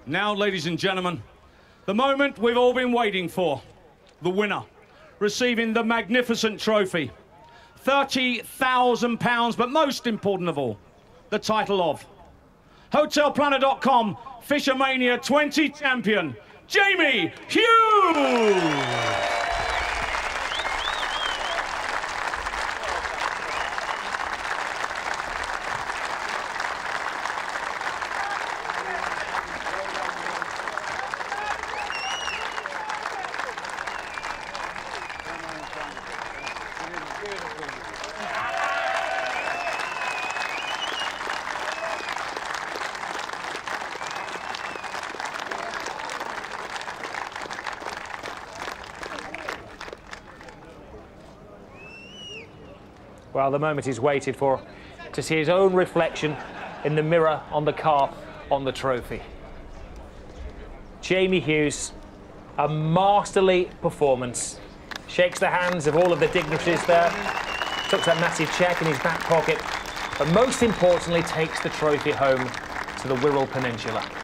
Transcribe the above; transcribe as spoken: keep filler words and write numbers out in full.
Now, ladies and gentlemen, the moment we've all been waiting for. The winner, receiving the magnificent trophy. thirty thousand pounds, but most important of all, the title of Hotel Planner dot com Fisher Mania twenty champion, Jamie Hughes! Well, the moment he's waited for, to see his own reflection in the mirror on the car on the trophy. Jamie Hughes, a masterly performance. Shakes the hands of all of the dignitaries there, tucks that massive cheque in his back pocket, but most importantly takes the trophy home to the Wirral Peninsula.